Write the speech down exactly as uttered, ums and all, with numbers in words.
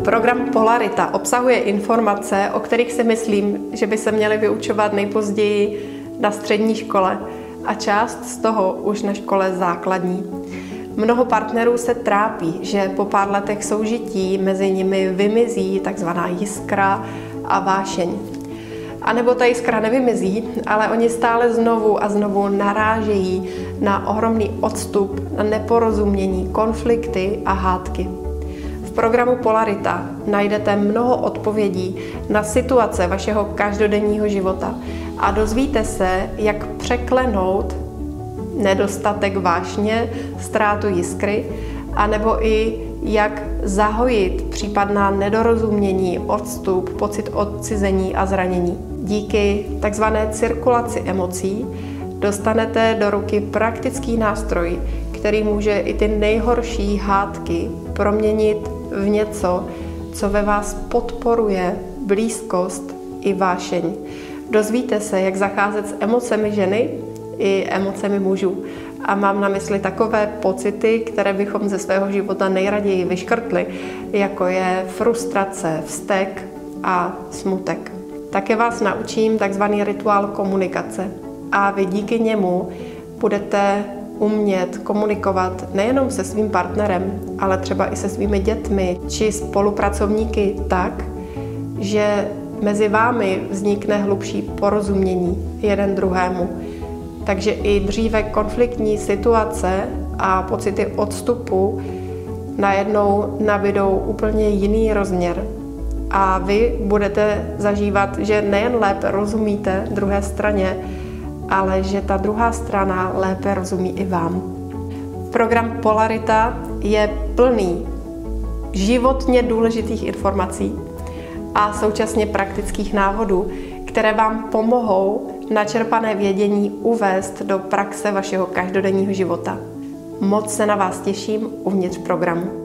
Program Polarita obsahuje informace, o kterých si myslím, že by se měly vyučovat nejpozději na střední škole a část z toho už na škole základní. Mnoho partnerů se trápí, že po pár letech soužití mezi nimi vymizí takzvaná jiskra a vášeň. A nebo ta jiskra nevymizí, ale oni stále znovu a znovu narážejí na ohromný odstup, na neporozumění, konflikty a hádky. V programu Polarita najdete mnoho odpovědí na situace vašeho každodenního života a dozvíte se, jak překlenout nedostatek vášně, ztrátu jiskry, anebo i jak zahojit případná nedorozumění, odstup, pocit odcizení a zranění. Díky takzvané cirkulaci emocí dostanete do ruky praktický nástroj, který může i ty nejhorší hádky proměnit v něco, co ve vás podporuje blízkost i vášeň. Dozvíte se, jak zacházet s emocemi ženy i emocemi mužů. A mám na mysli takové pocity, které bychom ze svého života nejraději vyškrtli, jako je frustrace, vztek a smutek. Také vás naučím takzvaný rituál komunikace a vy díky němu budete umět komunikovat nejenom se svým partnerem, ale třeba i se svými dětmi či spolupracovníky tak, že mezi vámi vznikne hlubší porozumění jeden druhému. Takže i dříve konfliktní situace a pocity odstupu najednou nabydou úplně jiný rozměr. A vy budete zažívat, že nejen lépe rozumíte druhé straně, ale že ta druhá strana lépe rozumí i vám. Program Polarita je plný životně důležitých informací a současně praktických návodů, které vám pomohou načerpané vědění uvést do praxe vašeho každodenního života. Moc se na vás těším uvnitř programu.